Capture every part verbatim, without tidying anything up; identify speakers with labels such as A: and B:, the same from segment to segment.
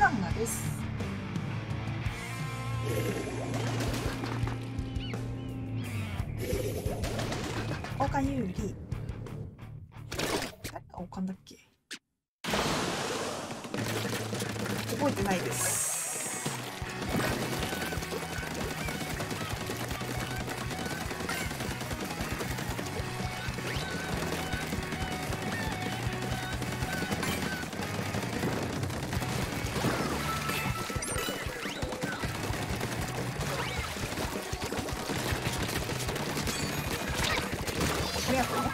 A: カンナです。王冠有利。誰が王冠だっけ？覚えてないです。ありがとう。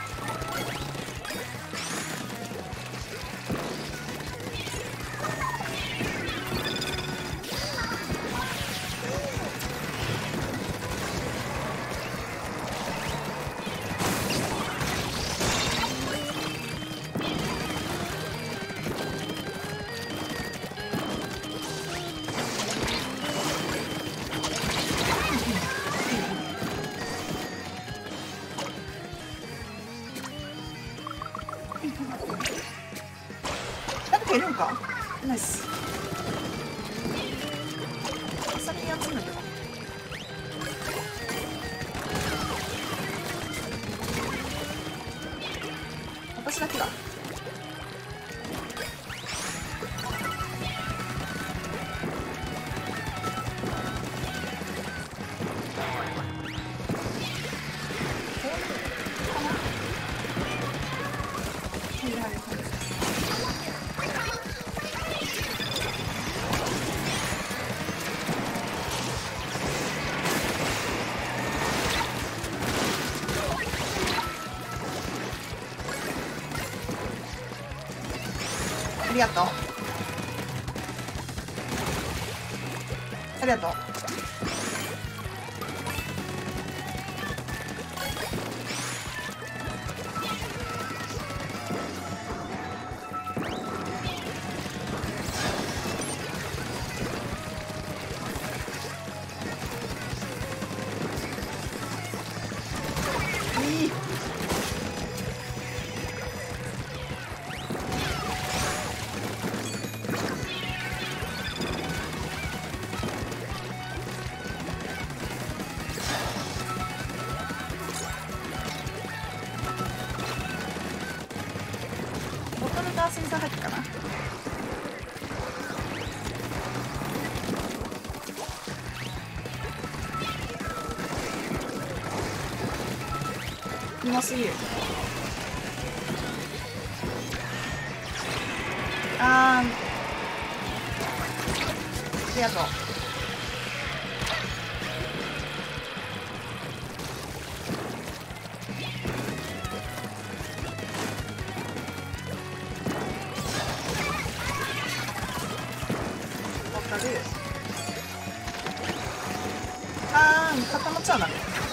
A: 誰かいるんか？ナイス。先に集めてよ。私だけだ。ありがとう。ありがとう。いい。ボトルがセンサー入ったかな。うますぎる。あー、ありがとう。わかる。あー、固まっちゃうな。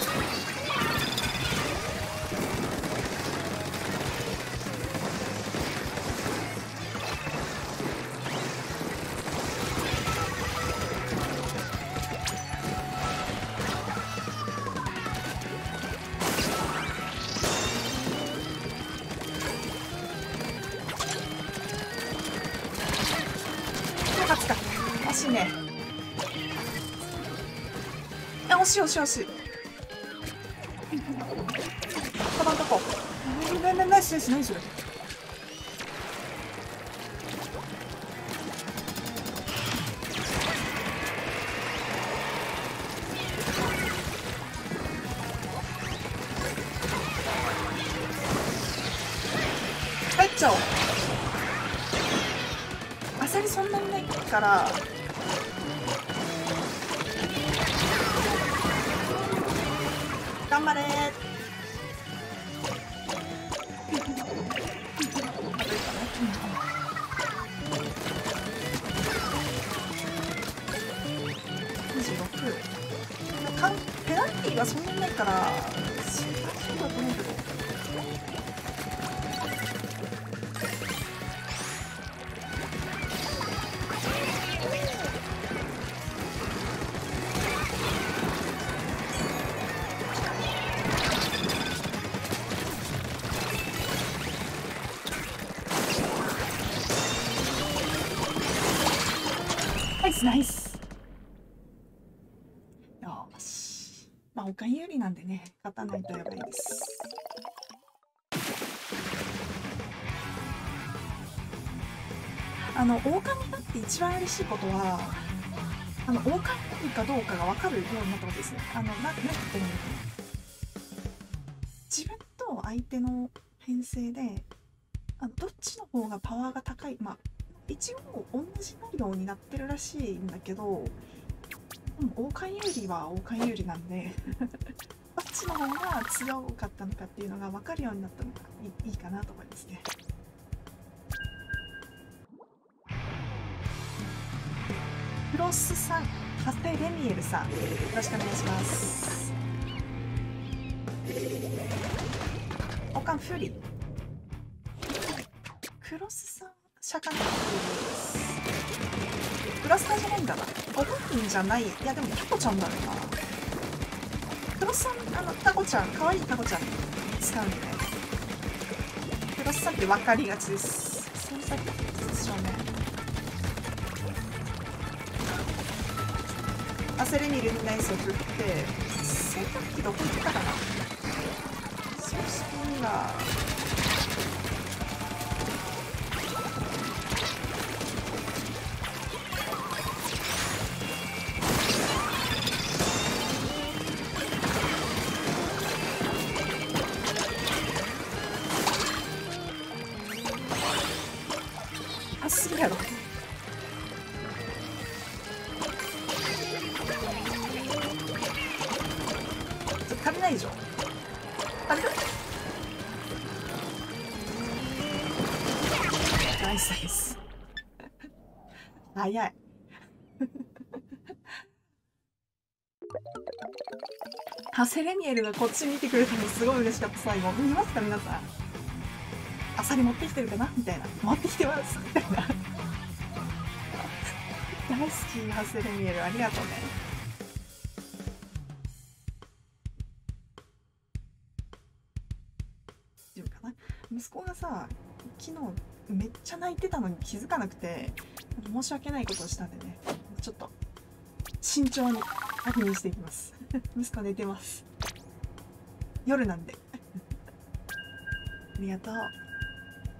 A: 勝つか。惜しいね。あ、惜しい惜しい惜しい。カバンとこう。な、な、ナイスナイスナイス。入っちゃおう。アサリそんなにないから頑張れー。にじゅうろく。かんペナルティーがそんなにないからそんなにだと思うけど。 イスナイス。よし。まあ、おかん有利なんでね、勝たないとやばいです。あの、狼だって一番嬉しいことは、あの、狼かどうかが分かるようになったことですね。あの、な、なんて言ったらいいのかな。自分と相手の編成で、あのどっちの方がパワーが高い、まあ、一応同じ内容になってるらしいんだけど、うん、王冠有利は王冠有利なんでどっちの方が強かったのかっていうのが分かるようになったのがいい、いいかなと思いますね。クロスさん、ハセレミエルさん、よろしくお願いします。王冠フューリー、クロスさん、シャカネットです。クラスターじゃないんだな。ご本人じゃない。いや、でもタコちゃんだろうな。クロスさん、あの、タコちゃん、かわいいタコちゃん使うんでね。クロスさんって分かりがちです。そうさでしょうね。アセレミルにナイスを振って、洗濯機どこ行ったかな。そしたら、あ、すぎやろ。足りないでしょ。足りる。ナイスです。早い。ハセレミエルがこっち見てくれたのすごい嬉しかった。最後見ますか皆さん。アサリ持ってきてるかなみたいな。持ってきてますみたいな。大好きハセレミエル、ありがとうね。大丈夫かな。息子がさ、昨日めっちゃ泣いてたのに気づかなくて申し訳ないことをしたんでね、ちょっと慎重に確認していきます息子寝てます、夜なんでありがとう。